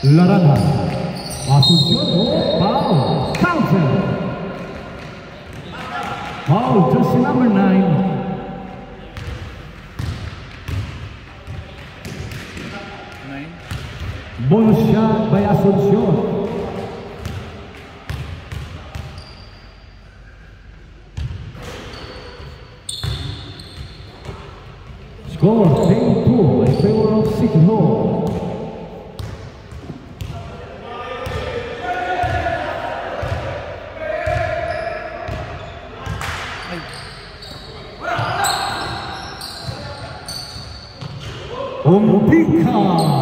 Laranja, Asunción o foul, counter. Foul, jersey number 9. Bonus shot by Asunción. Score 10-2 in favor of City Hall. Umbika.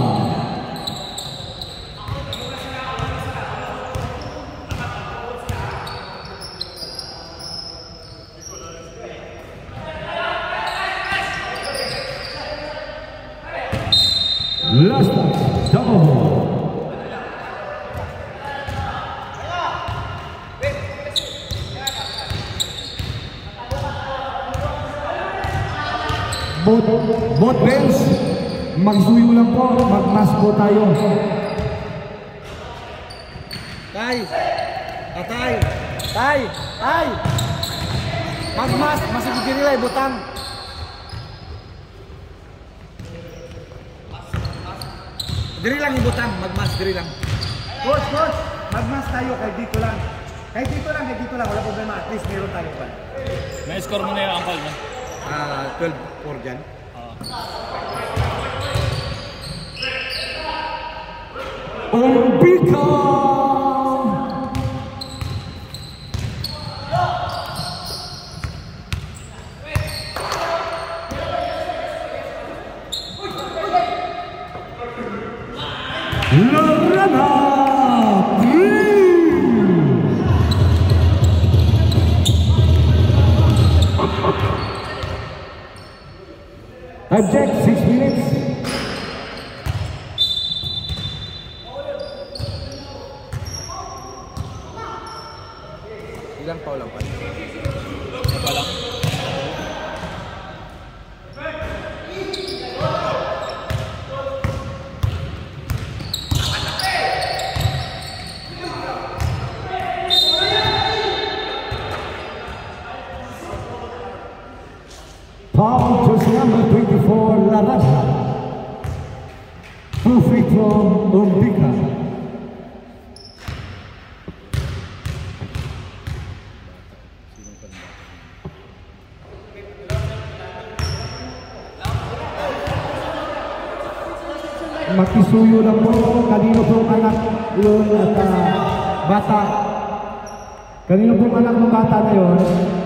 Last double ball. Both bench, magsuyo lang po, magmas po tayo. Tay! Tatay! Tay! Tay! Magmas! Masig nila ibutang! Diri lang ibutang, magmas, diri lang. Coach! Magmas tayo kahit dito lang. Kahit dito lang, wala problema. At least meron tayo pa. May score mo na yung angkal mo? 12-4 dyan. Umbika! Laranja! Object 6 minutes. Ilang pa lang pa? Pa lang. Foul, jersey number 24, Laranja. 2 free throw, Umbika. Makisuyo lang po, kanino pong anak yun at bata. Kanino pong anak ng bata na yun?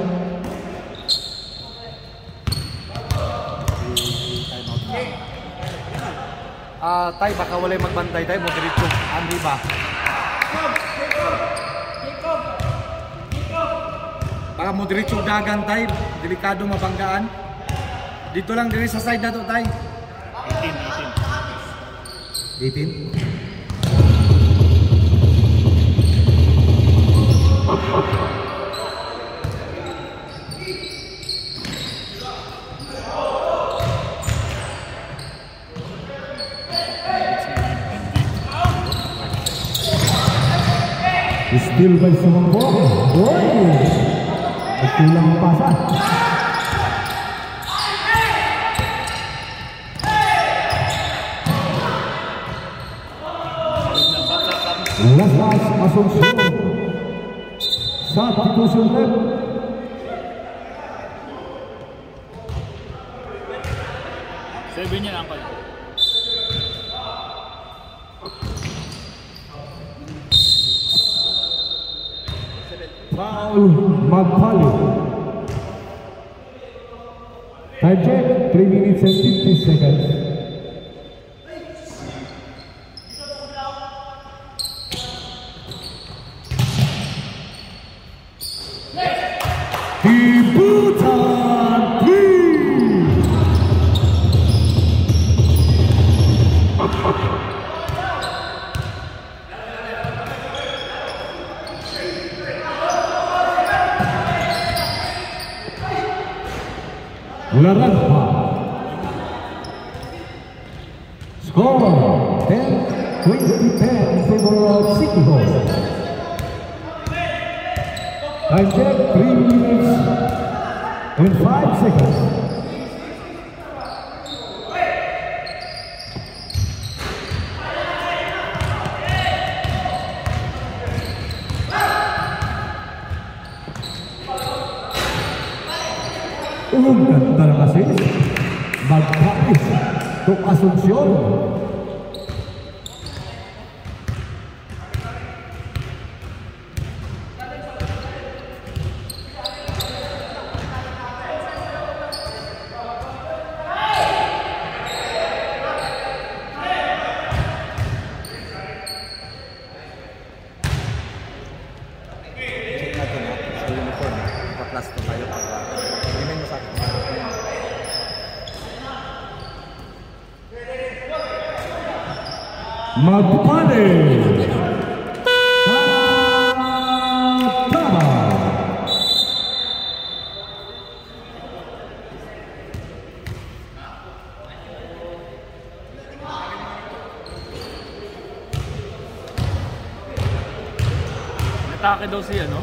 Tay, baka wala'y magbantay tayo, moderito. Andy ba? Baka moderito dagan tayo, delikado mabanggaan. Dito lang, diri sa side na to tayo. 18? Still by Sumangbo. Boy! Nagkulang ang pasa. Laslas Asunción. Substitution left. Sabi niya angkal. Foul, Magpali. Time check, 3 minutes and 50 seconds. Hibutan Queen! Laranja. Score 10 2010 in favor of City Hall. Time check, 3 minutes and 5 seconds. Ang ganda ng assist. Magkapis itong Asuncion. Check natin ha, sa uniform. Pa-plus to tayo. Tingnan mo sa akin. Magpapali! Tama! Natake daw siya, no?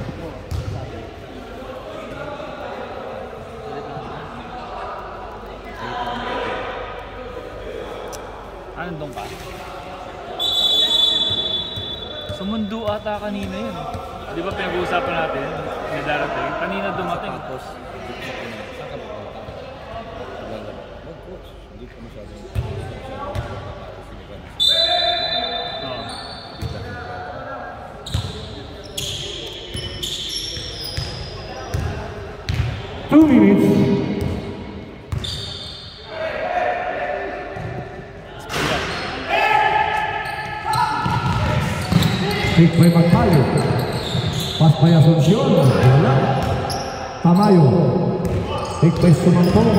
Anong doon ka? Sumundo ata kanina yun. Di ba pinag-uusapan natin? May darating. Kanina dumating. Tapos, saan ka pupunta? Mag-coach. Hindi ka masyadong Oo. 2 minutes. Pick by Magpayo. Pass by Asuncion. Wala. Tamayo. Pick by Sumantong.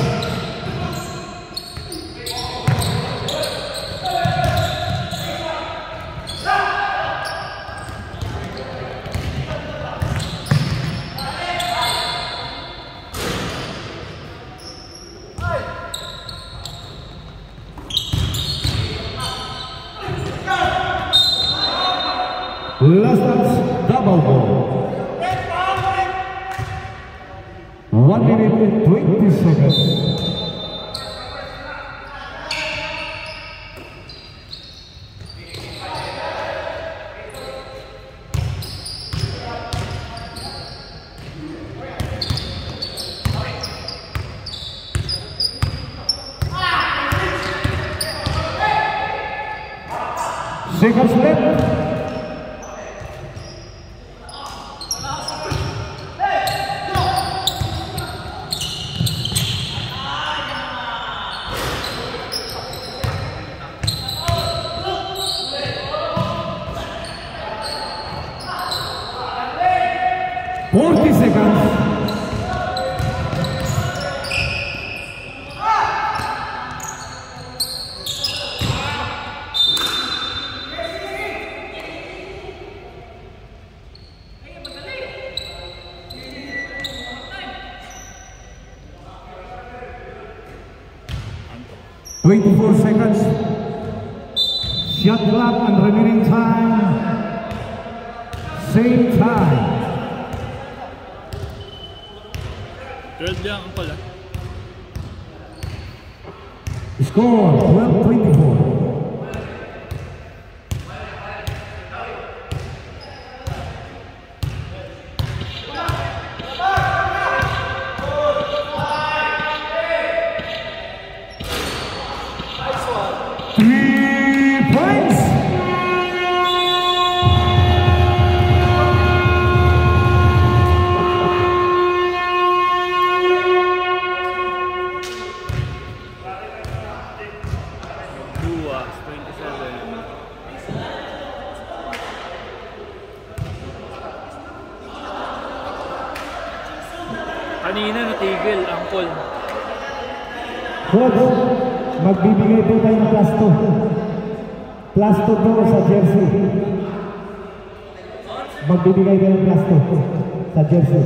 Last dance, double ball. 1 minute and 20 seconds. Seconds left. Twenty-four seconds. Shot clock and remaining time. Same time. 12 lang ang pala. Score 12-24. Kanina natigil, angkol. Coach, magbibigay po tayo ng plus 2. Plus 2 po sa jersey. Magbibigay tayo ng plus 2 sa jersey.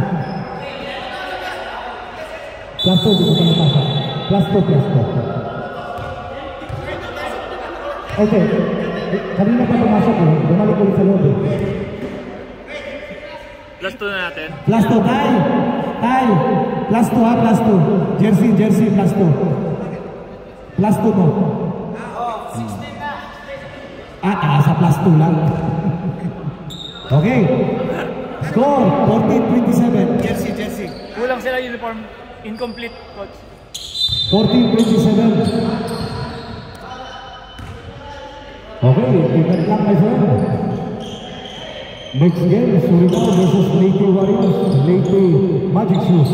Plus 2, dito pa napasa. Plus 2, plus 2. Okay. kanina pa pumasok eh. Bumalik ulit sa loob eh. Last 2 na natin. Plus 2, Tay! Tay! Plus 2 ha, plus 2. Jersey, plus 2. Plus 2 mo. Sa plus 2 lang. Okay. Score, 14-27. Jersey. Kulang sila uniform. Incomplete, coach. 14-27. Okay, event lang my friend. Next game, Surigao versus Leyte Warriors. Leyte Magic Shoes.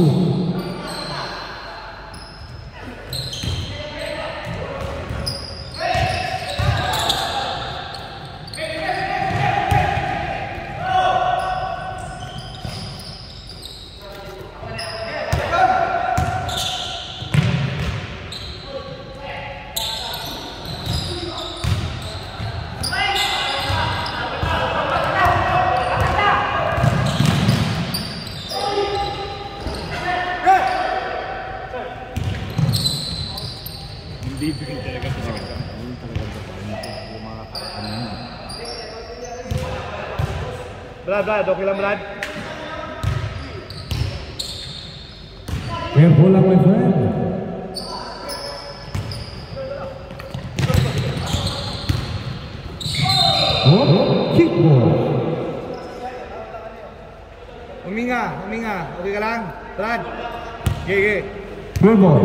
Bibigyan talaga sa second round. Brad, okay lang Brad? Careful lang my friend. Kickball. Huminga. Okay ka lang? Brad? Gege. Good ball.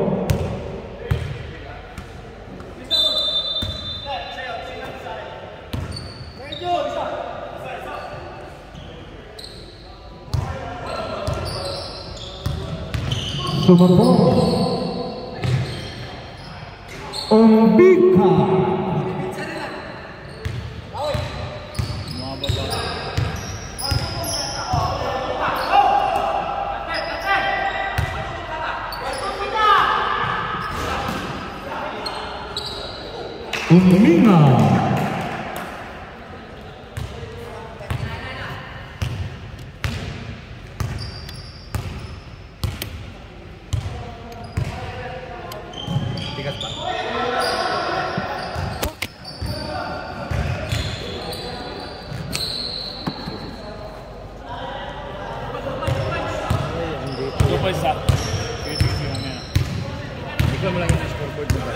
Sumabog. Ombika. Mga baba. Uminga. Tigas pa. Two points up. Sige mamaya. Ikaw mo lang yung scoreboard mo.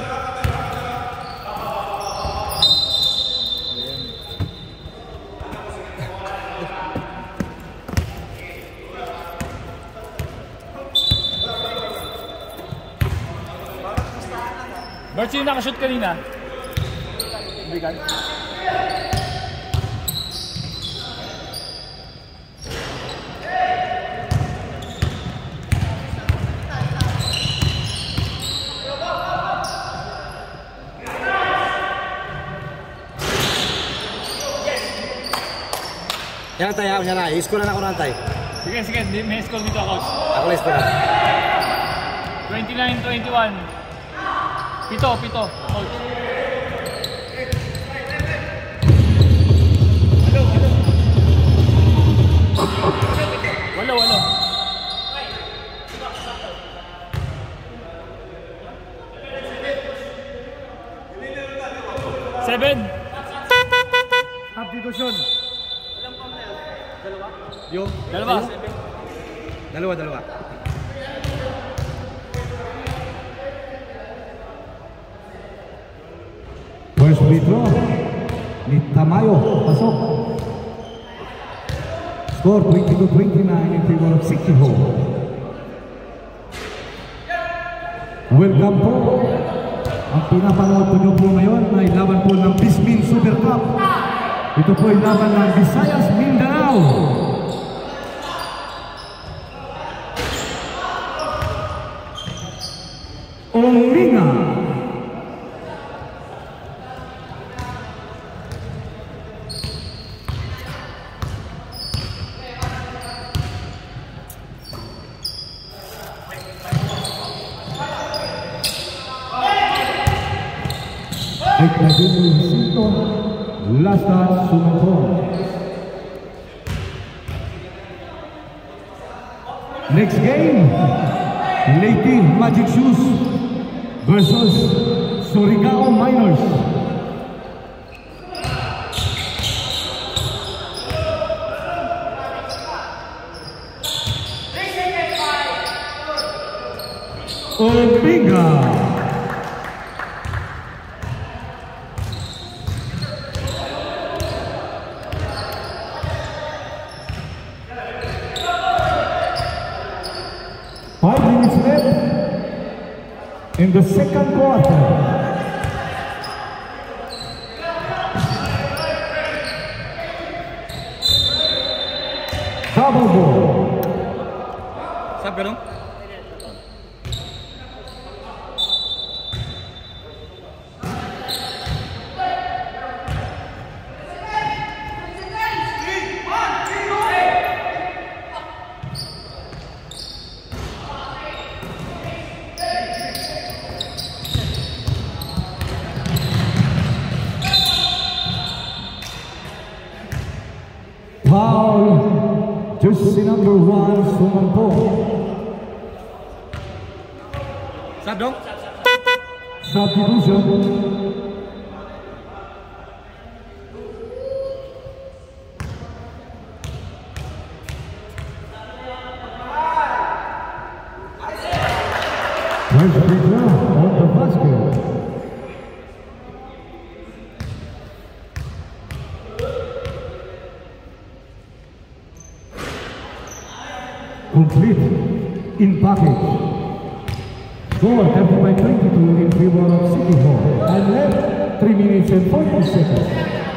Bart, sino nakashoot kanina? Hindi ka? Yan tayo, yan na. I-score na ako na tayo. Sige, may score dito, coach. Ako lang score na. 29-21. Pito, coach. Walo. 7. Substitution. Yung? Dalawa. First free throw ni Tamayo, pasok. Score 22-29 in favor of Sikiho. Welcome po. Ang pinapanood po nyo po ngayon ay laban po ng Bismin Super Cup. Ito po ay laban ng Visayas Mindanao. Ominga. Ay Sinto, Lasta Sumapong. Next game, Leyte Magic Shoes versus Surigao Miners. Ominga. 5 minutes left in the second quarter. Double ball. Sabi dong? Foul, jersey number 1, Sumampo. Sab dong? Substitution. First free throw on the basket. Complete in package. Score 30-22 in favor of City Hall. And left 3 minutes and 40 seconds.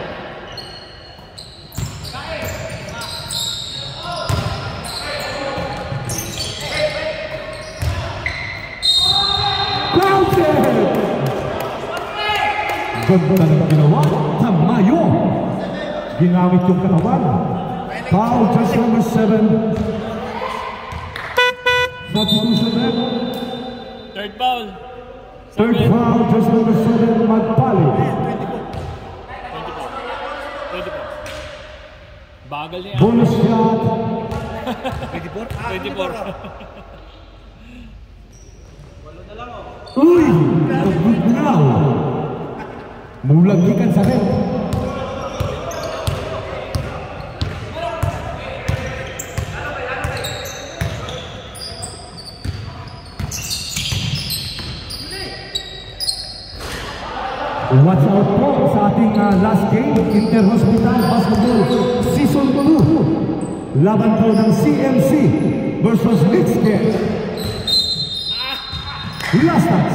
Grounded! Ganda ng ginawa. Tamayo! Ginamit yung katawan. Foul just number 7. Substitution there. Third foul. Third foul, just number 7, Magpali. 24. Bagal niya. Bonus shot. 24. Uy! Nagugnaw. Mulagikan sa red. Watch out po sa ating last game, Inter-Hospital Basketball Season 2. Laban po ng CMC versus Lixke. Last touch.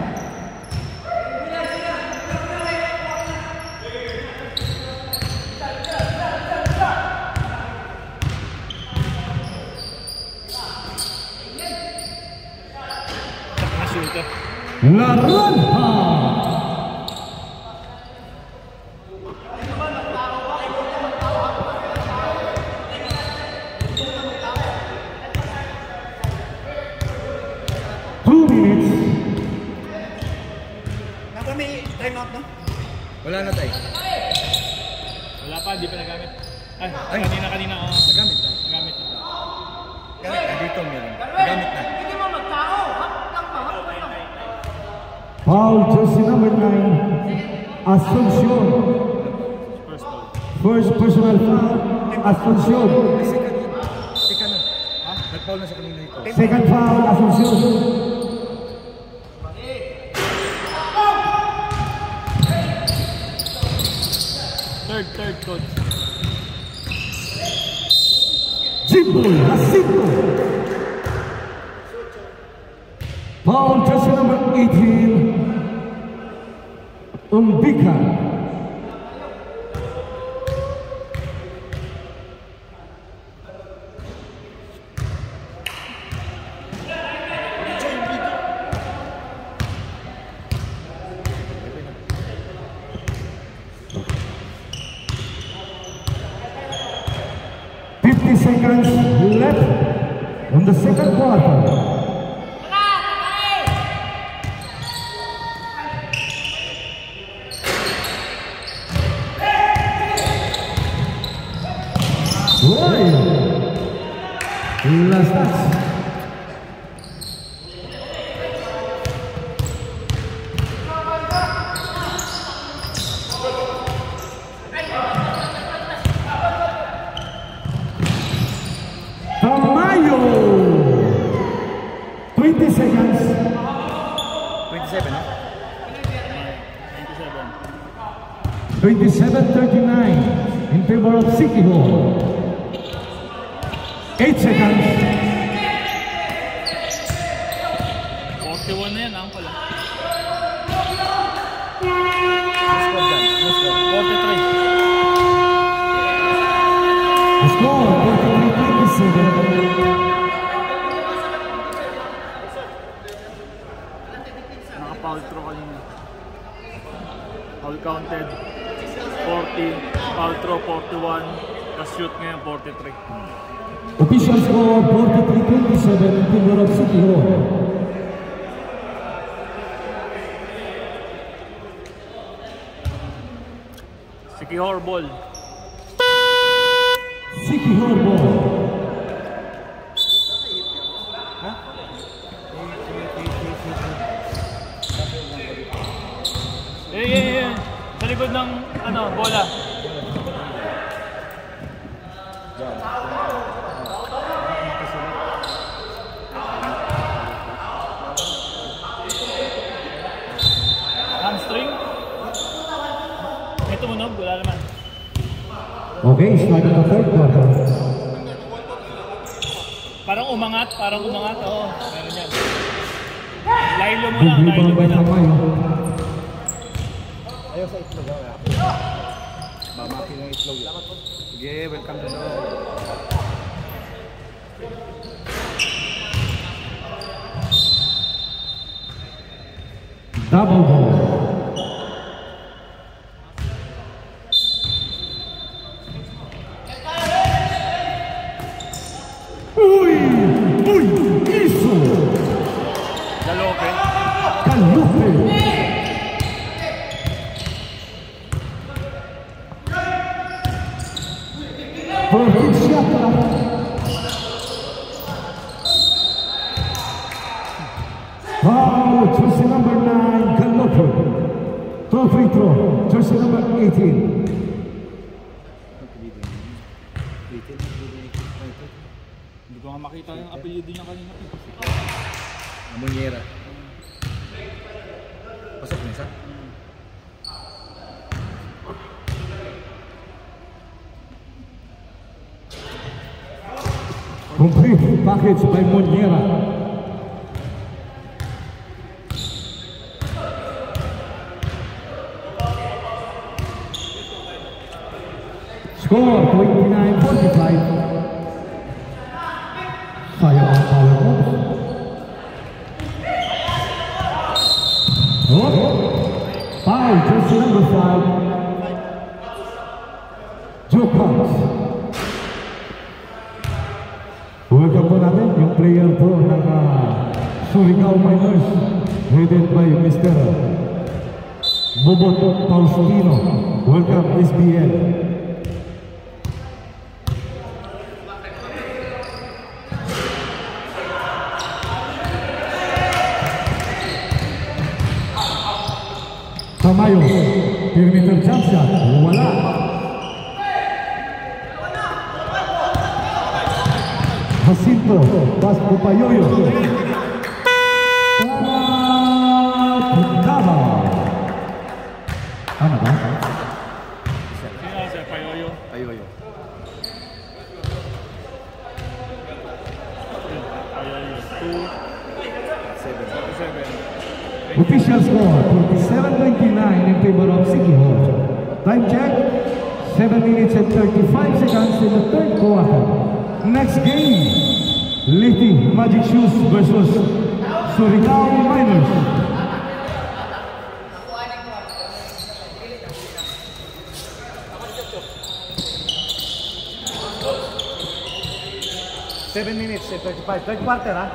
Laranja. Wala na tayo. Wala pa, di pa nagamit. Ay, Ay. kanina. Oh. Nagamit na. Nagamit na. Gamit na dito meron. Nagamit na. Foul, jersey number 9, Asuncion. First foul. First personal foul, Asuncion. Second na. Ha? Nag-foul na sa kanina ito. Second foul, Asuncion. Third coach. Jimbo Jacinto. Foul, jersey number 18, Umbika. Seconds left on the second quarter. Last touch. Tamayo. 20 seconds. 27, no? 27-39 in favor of City Hall. 8 seconds. 41 na yan, ang pala. The score 43-27. Naka-foul throw kanina. Foul counted 40, foul throw 41, tapos shoot ngayon 43. Official score 43-27 in favor of City Hall. City Hall ball. City Hall ball. Sa likod ng bola. Hamstring. May tumunog, wala naman. Okay, start of the third quarter. Parang umangat. Oo, meron yan. Lailo mo Good lang, lailo rebound mo by lang. Tamayo. Ayaw sa itlog, ha? Bamaki ng itlog. Sige, welcome to the... Double ball. Uy! Iso! Galope. Kalupe! Perfect shot. Foul, jersey number 9, Kalupe. Throw free throw, jersey number 18. Hindi ko nga makita yung apelyido niya kanina. Munyera. Pasok na isa? Complete package by Munyera. Score 29-45. Fire on power moves. Oh, foul, jersey number 5. Joe Cox. Welcome po natin yung player po ng Surigao Miners, headed by Mr. Bobot Faustino. Welcome, SBL. Tamayo, perimeter jump shot, wala. Jacinto, pass to Payoyo. Para ano ba? Sino sa Payoyo? Ayo. Payoyo. 2-7. Official score 47-29 in favor of City Hall. Time check 7 minutes and 35 seconds in the third quarter. Next game, Liti Magic Shoes versus Surigao Miners. Seven minutes and 35. Third quarter, ha?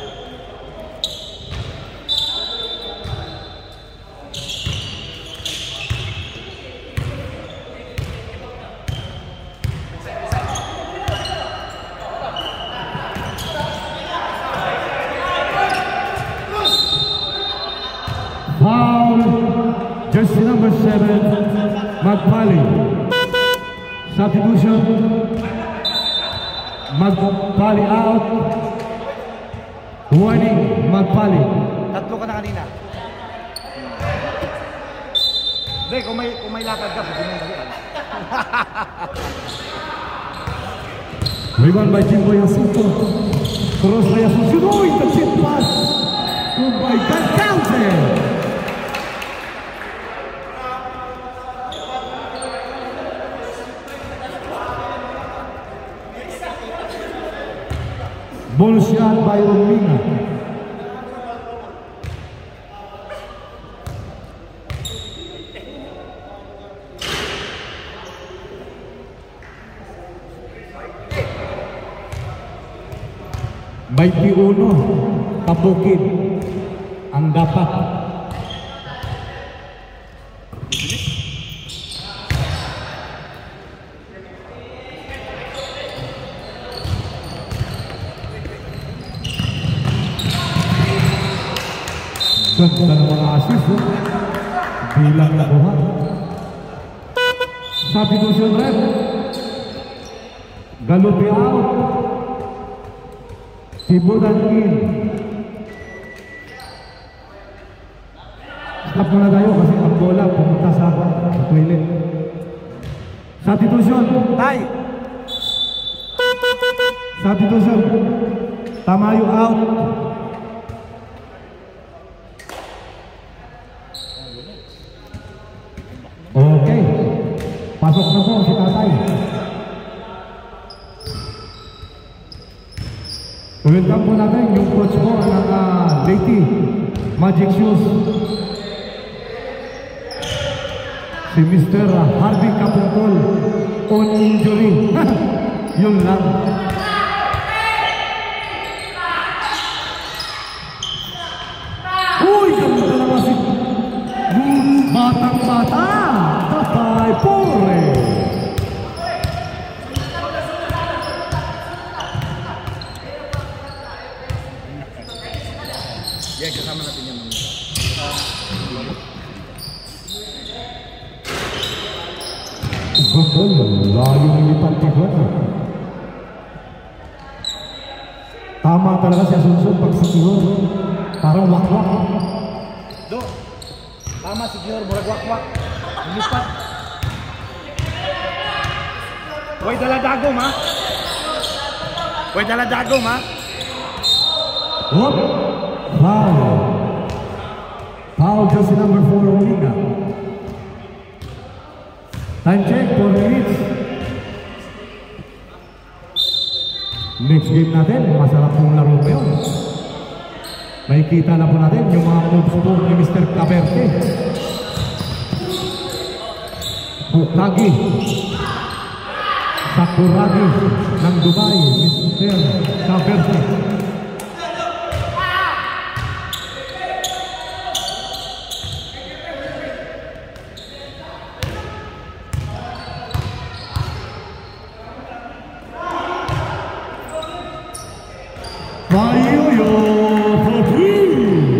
Foul, jersey number 7, Magpali. Substitution, Magpali out. Warning, magpalit. Tatlo ka na kanina. Hindi, kung may lakad ka, pwede mo balikan. Rebound by Jimboy Jacinto. Cross by Asuncion. Uy, the chip pass. Oh my God, counted! Ball shot by Romina. By Piuno, Kabukid ang dapat. Ganda ng mga assist, bilang nakuha. Substitution red. Galupi out. Tibudan in. Stop muna tayo kasi ang bola pumunta sa toilet. Substitution. Tay! Substitution. Tamayo out. Okay. Pasok na po si Tatay. Welcome po natin yung coach po ng Lady Magic Shoes. Si Mr. Harvey Capungkol on injury. Yun lang. Uy, ganda naman si batang-bata. Tatay Pore. Yan, kasama natin yung mga. Layo nilipat ni Juan. Tama talaga si Asuncion pag sa Tihor. Parang wakwak. Do, tama si Gior, murag wakwak. Lumipat. Huwag daladagom ha. Huwag daladagom ha. Whoop. Foul. Foul jersey number 4 Omega. Time check, 4 minutes. Next game natin, masarap pong laro pa yun. Makikita na po natin yung mga moves po ni Mr. Caberte. Hukagi. Sakuragi ng Dubai, Mr. Caberte. Payoyo for three.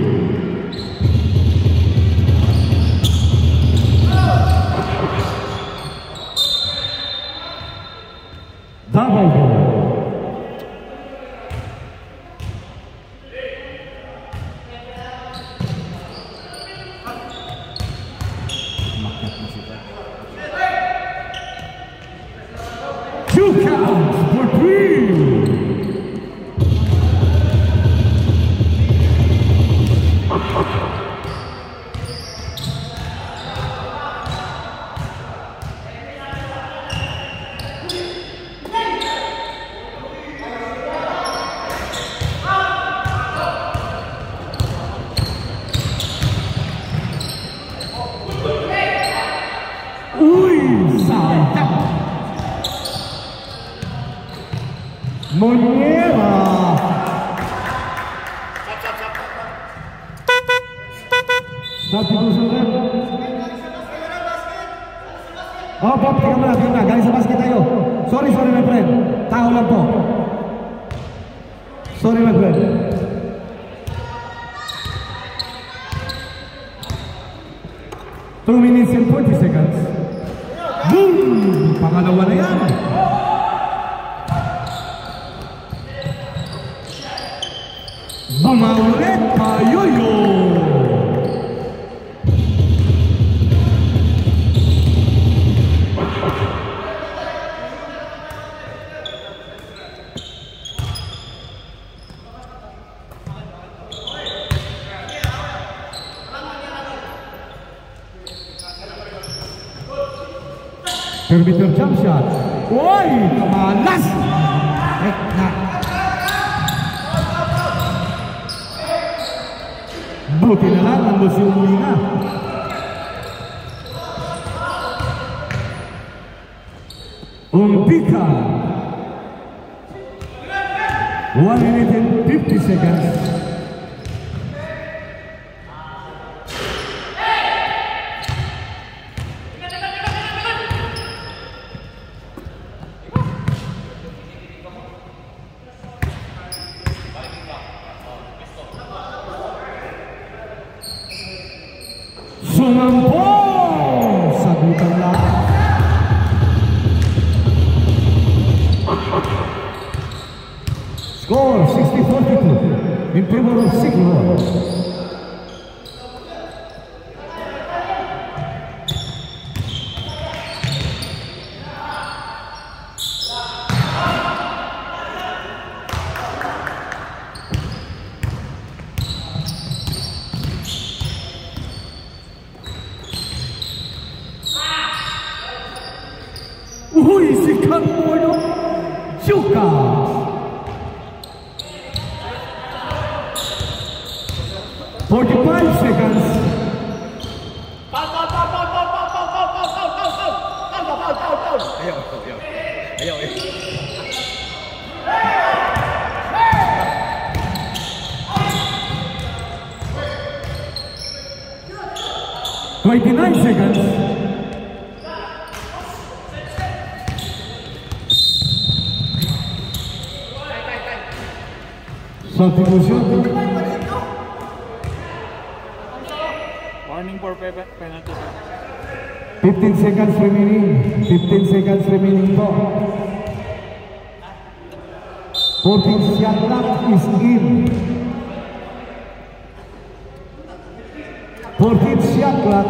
Double ball. Two counts for three. Moniera. Substitution red. Oh, Bob, tingnan na. Galing sa basket tayo. Sorry, my friend. Tao lang po. Sorry, my friend. Two minutes and 40 seconds. Boom! Pangalawa na yan. Bumaulit Payoyo. Perimeter jump shot. Uy, kamalas! Buti na lang ang Lucio Molina. Umpika. 1 minute and 50 seconds. Sumampong! Sagutan lang. Score 60-42 in favor of Sycamore. Uy, si Kanmono Chuka. "45 seconds. Ayaw. 29 seconds. Substitution. Warning for penalty. 15 seconds remaining. 15 seconds remaining po. 14 shot clock is in. 14 shot clock.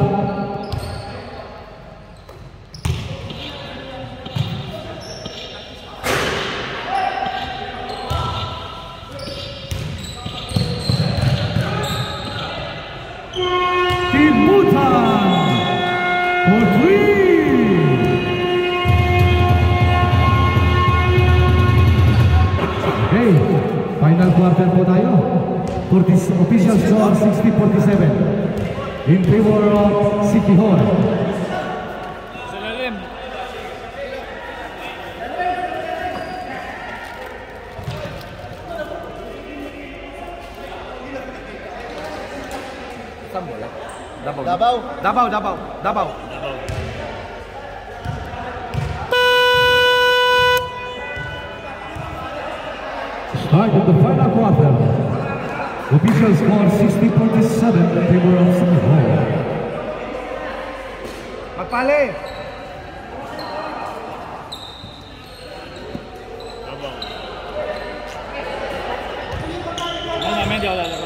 For 3. Okay, final quarter po tayo. For this official score 60-47 in favor of Sycamore. Sa lalim. Saan bola? Davao. Start of the final quarter. Official score 60-47 in favor of Sycamore. Magpali! Ano namin, di ako lalaro.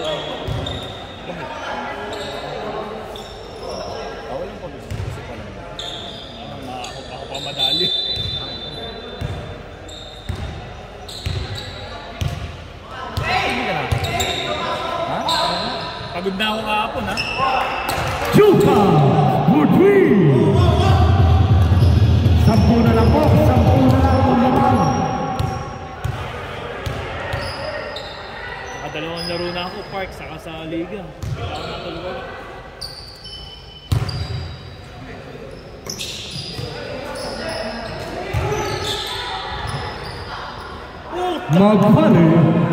Ako pa madali. Pagod na ako kahapon, ha? Chuka for 3. 10 na lang po. 10 na lang ang laban. Nakadalawang laro na ako, Park, saka sa Liga. Kailangan na talaga. Magpali.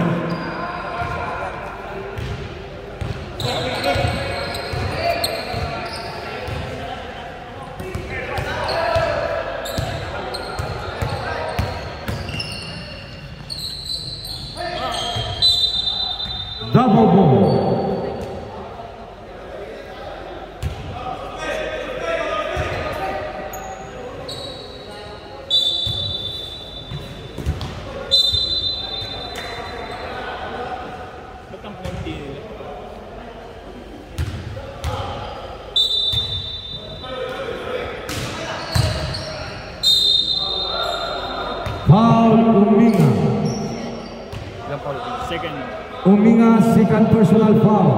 Double ball. Ba't ang Uminga, second personal foul.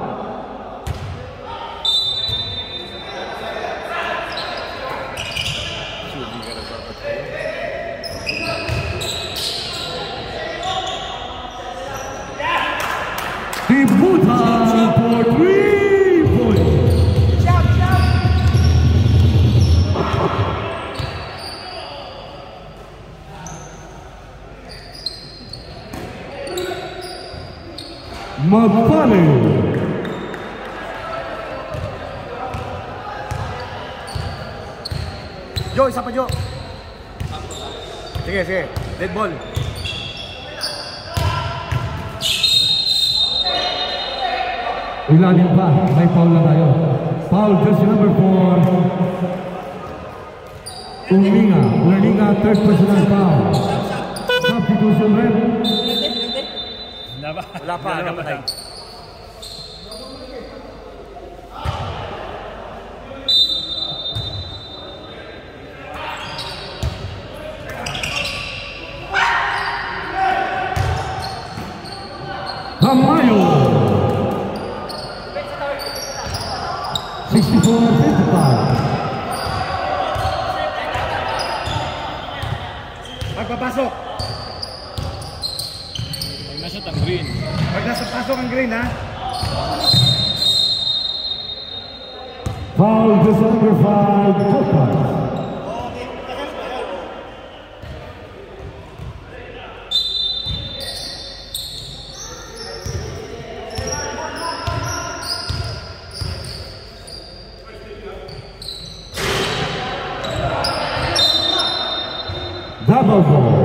Dibutan for 3 points. Mapale. Jo, isa pa Jo. Sige, sige. Dead ball. Ilalim pa, may foul na tayo. Foul jersey number 4. Uminga, third personal foul. Substitution rep. Wala pa. Tamayo. 64-55. Pagpapasok. Pag nasa ang green. Pag nasa pasok ang green, ha? Foul jersey number 5. Copas. Double ball.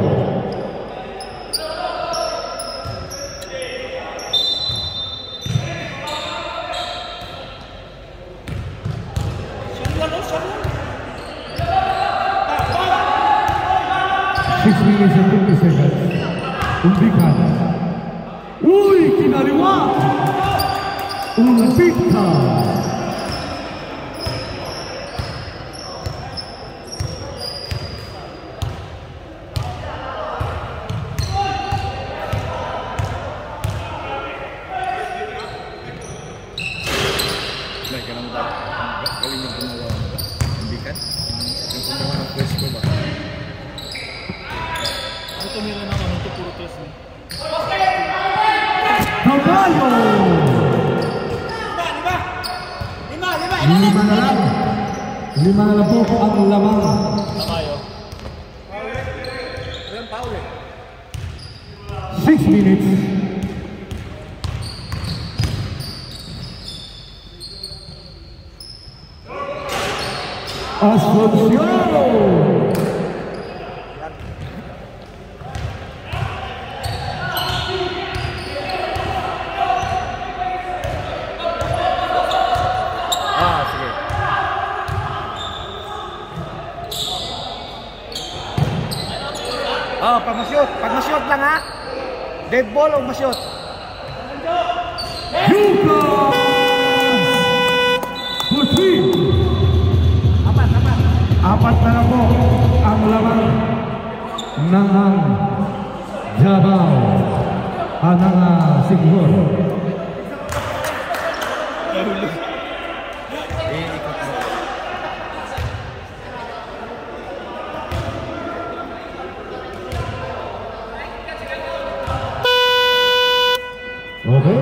Six minutes and 50 seconds. Umpikan. Uy, kinaliwa. Umpikan. Galing yung gumawa ng umbikan. Yung gumawa ng pwesto ba? Ano tumira na kami ito? Puro test eh. Caballo! Lima na lang. Lima na lang po ang lamang. Nakayo. 6 minutes. Asuncion! Sige. Pag ma-shoot lang, ha? Dead ball o ma-shoot? Yuka! For 3. Apat na lang po ang lamang ng Jabaw ng Sigmor. Okay.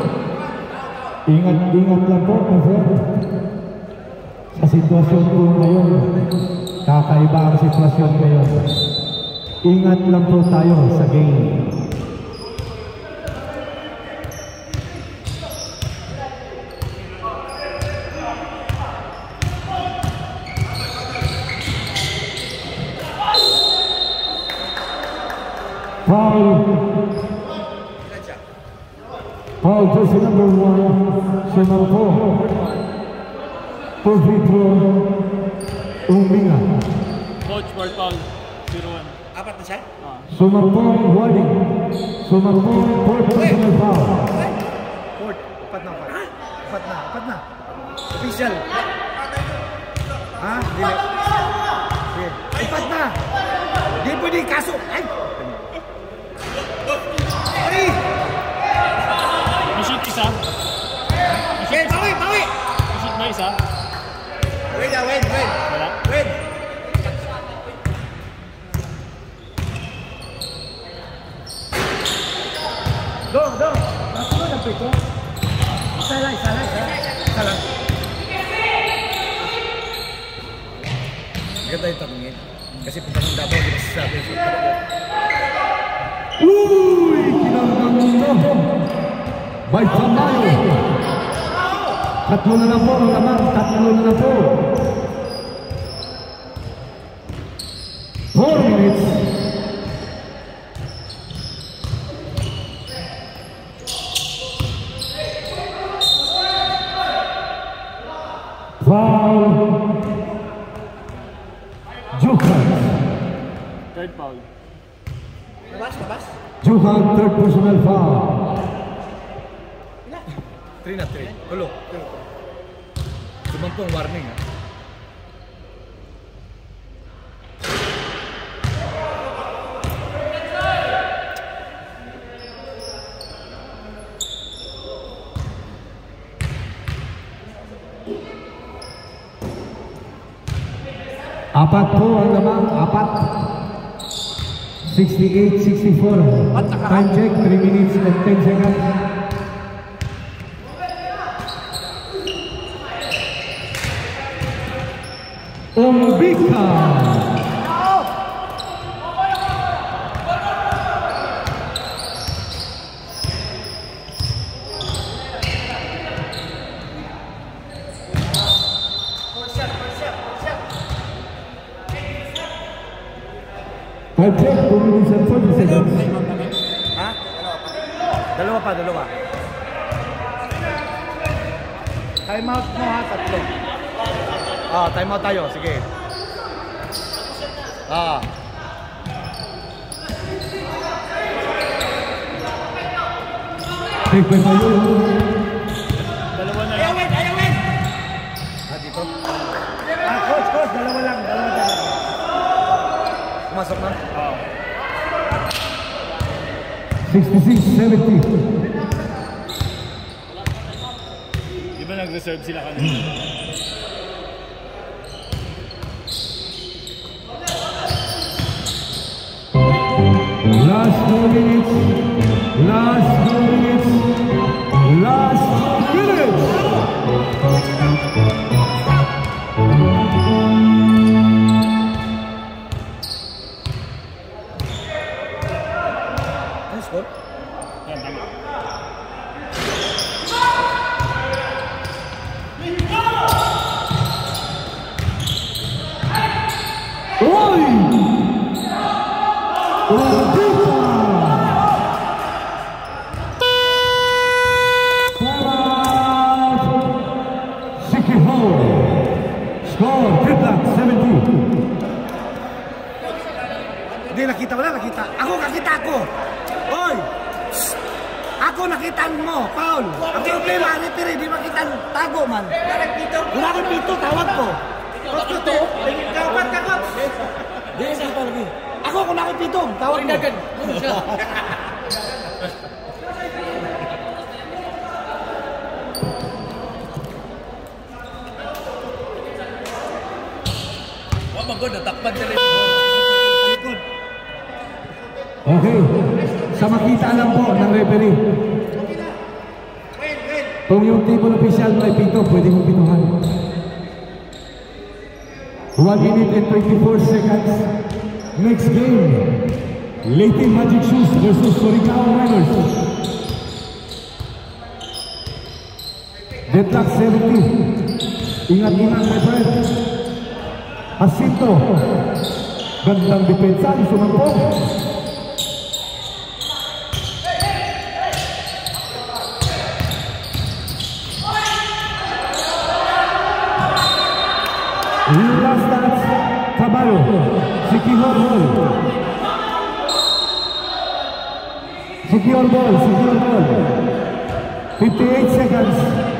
Ingat lang po kasi sa sitwasyon po ngayon, kakaiba ang sitwasyon ngayon. Ingat lang po tayo sa game. Foul jersey number 1, Sumarpo. For free throw, Uminga. Coach, fourth foul. 0-1. Apat na siya? Sumarpo, warning. Sumarpo, fourth personal foul. Fourth. Apat na. Official. Ha? Dili. Sige. Apat na. Di pwede kaso. Ay! isa? Okay, bawi! Shoot ba isa? Wait. Wala? Wait! Go! Masunod ang pito. Isa lang. Maganda yung tanongin. Kasi pagtanong dapat, hindi masasabi. Uy! Kinargang mundo. By Tamayo. Tatlo na po ang laman. 4 minutes. Foul. Johan. Third foul. Labas. Johan, third personal foul. 3 na 3. Tulo. Sumampong warning ha. Apat po ang lamang, 68-64. Time check, 3 minutes and 10 seconds. Ombika. Time check, 2 minutes and 40 seconds. Ha? Dalawa pa. Time out mo ha, 3. Time out tayo, sige. Take by tayo. Dalawa na lang. Ayaw, win! Dito? Coach, dalawa lang. Pumasok na? Oo. 66-70. Di ba nag-reserve sila kanina? Last 2 minutes. Ano score? Yan, tama. Oy! Ombika! Sikiho. Score, Triplat, 70. Hindi, wala nakita. Nakita ako. Hoy! Ako nakita mo, Paul. Ang problema, referee, di makita tago man. Wala kang pito, tawag ko. Coach pito? Kapat ka, Coach. Di, sakita lagi. Ako, kung nakipito, tawag mo. Okay. Sa makita lang po ng referee. Kung yung table official may pito, pwede mong pituhan. 1 minute and 24 seconds. Next game. Leyte Magic Shoes versus Surigao Miners. Deadlock 70. Ingat-ingat, my friend. Jacinto. Gandang depensa ni Sumampong. Last dance, Caballo, secure ball. 58 seconds.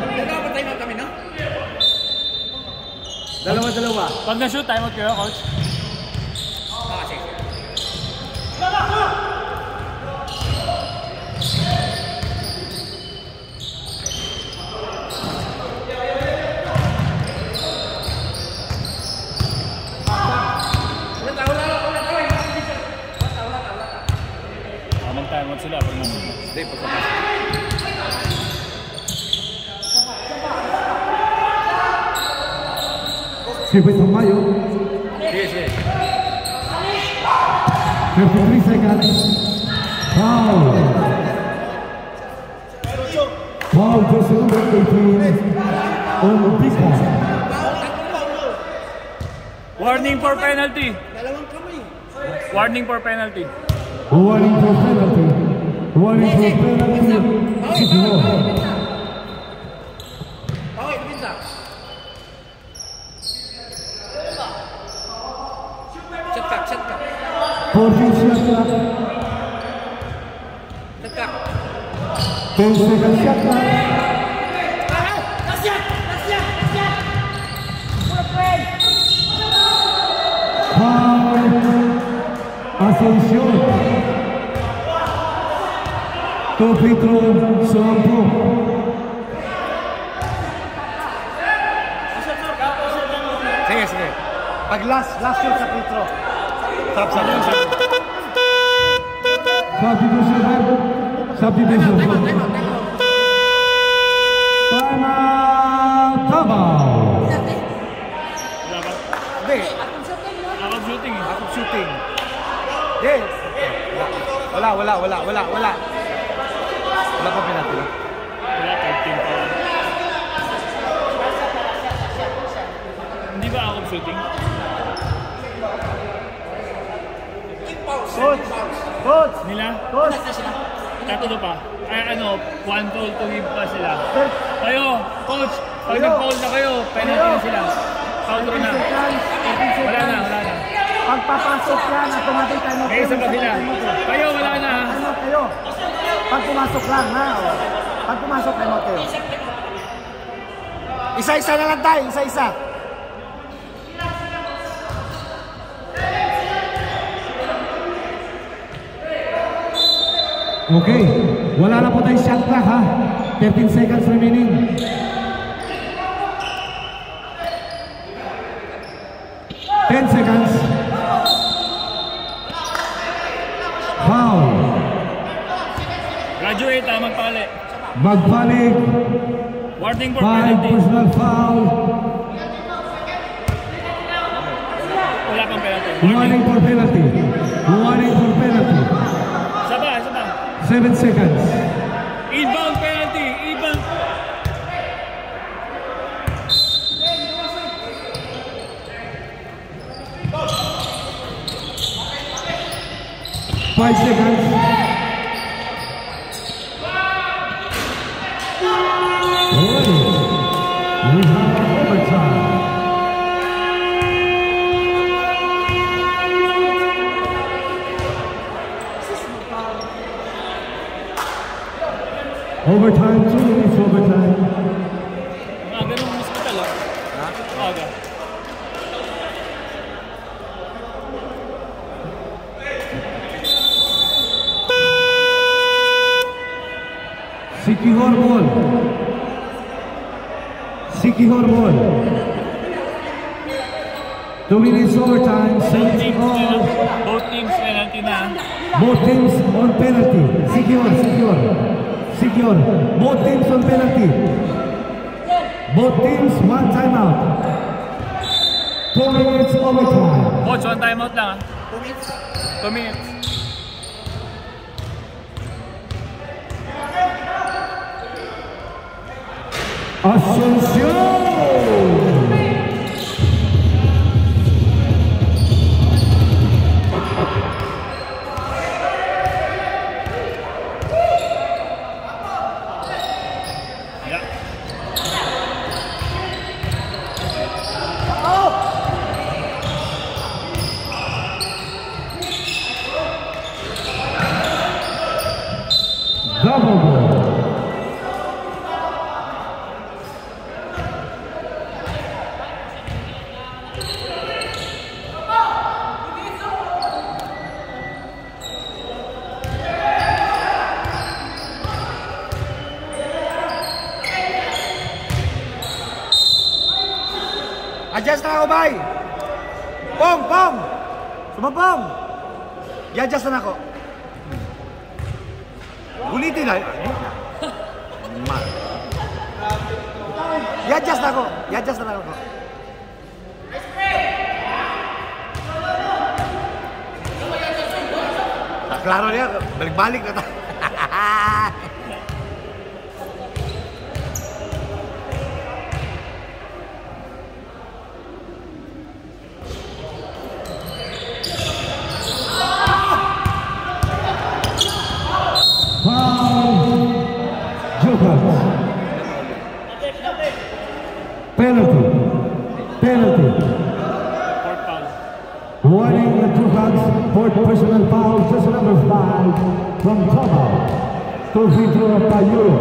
Dalawa. Pag na-shoot, time out kayo, coach. Siyempre Tamayo. Sige, sige. 33 seconds. Foul. Foul jersey number 18 on Bika. Warning for penalty. Warning for penalty. Warning for penalty. Warning for penalty. City Hall. Shot clock. 14 shot clock. 10 seconds shot clock. Foul. Ascension. To free throw, 10. Sige. Pag last shoot sa free throw. Subdivision. Timeout. Hindi. Ako shooting eh. Ako shooting. Yes. Wala. Wala pa penalty. Wala, 13 pa. Hindi ba ako shooting? Coach. Nila? Coach. Tatlo pa. Ay ano, 1 foul to give pa sila. Kayo, coach, pag nag-foul na kayo, penalty na sila. Foul na. Wala na. Pagpapasok yan, automatic time out. Kayo sa kabila. Kayo, wala na ha. Time out kayo. Pag pumasok lang ha. Pag pumasok, time out kayo. Isa-isa na lang tayo, isa-isa. Okay, wala na po tayong shot clock ha. 13 seconds remaining. 10 seconds. Foul. Graduate ha, magpali. Magpalig. Warning for 5 penalty. personal foul. Wala pang penalty. Warning for penalty. Warning for penalty. Isa pa. 7 seconds. Inbound penalty. Inbound. Five seconds. We have overtime. Overtime, 2 minutes overtime. Aga nung hospital ah. Ha? Aga. Sikihor ball. 2 minutes overtime, 7 all. Both teams penalty na. Both teams on penalty. Sikihor. Both teams on penalty. Both teams 1 timeout. 2 minutes overtime. Coach, 1 timeout lang ah. 2 minutes. Asuncion! Double ball. Adjust na ako, bay! Pong! Sumabong! I-adjust na ako. Ulitin na. I-adjust na ako. klaro niya, balik-balik na tayo. Penalty. Warning the Jukats for personal foul, just number 5 from Tomo to Vidro Payuro.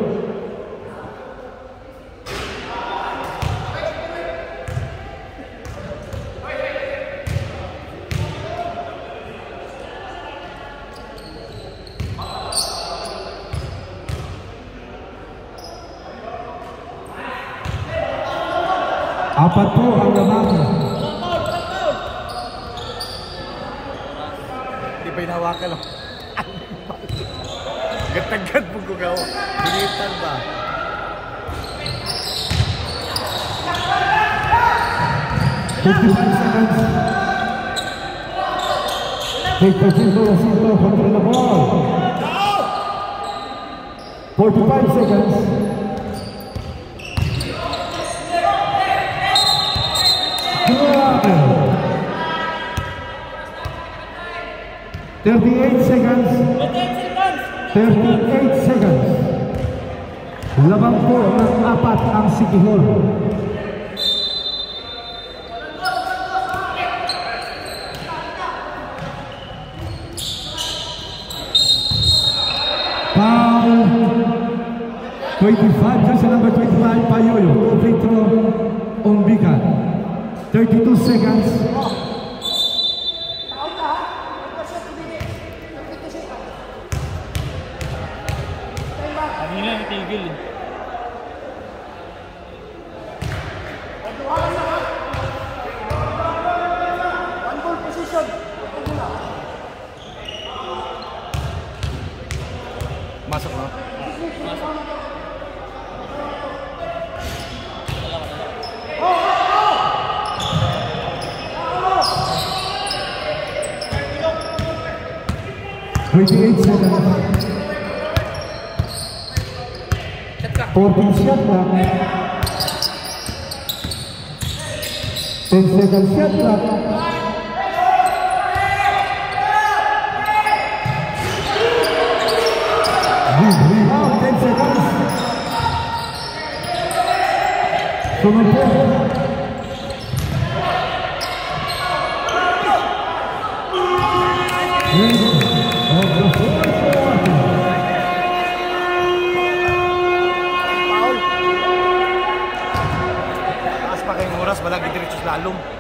Apat po ang lamang. Di ba hinawakan lang? Gatagad mo gugaw. Binitan ba? Take the Jacinto control the ball. 45 seconds. 38 seconds. 38 seconds. Labang po ng apat ang Sikihor. Foul. 25, just number 25, Payoyo. Free throw, Umbikan. 32 seconds. Kanina natigil eh. One ball position. Masuk no? Masuk. 28 seconds. 14 shot clock. 10 seconds shot clock. Rebound, 10 seconds. Sunod po. Taas pa kayong oras, walang diretsos lalong.